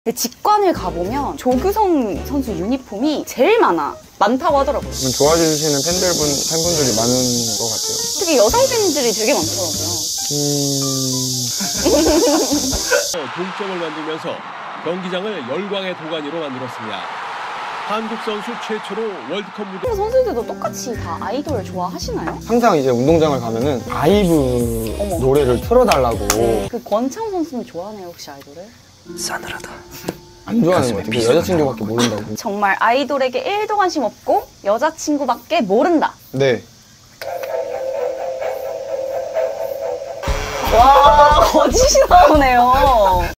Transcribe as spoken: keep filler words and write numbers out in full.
근데 직관을 가보면 조규성 선수 유니폼이 제일 많아. 많다고 하더라고요. 좋아해 주시는 팬들분, 팬분들이 많은 것 같아요. 특히 여성 팬들이 되게 많더라고요. 음... 동점을 만들면서 경기장을 열광의 도가니로 만들었습니다. 한국 선수 최초로 월드컵 무대. 선수들도 똑같이 다 아이돌을 좋아하시나요? 항상 이제 운동장을 가면은 아이브 어머. 노래를 틀어달라고. 네. 그 권창 선수는 좋아하네요, 혹시 아이돌을? 싸늘하다. 안 좋아하는 것 같아요. 여자친구밖에 모른다고. 정말 아이돌에게 일도 관심 없고 여자친구밖에 모른다. 네. 와, 거짓이 나오네요.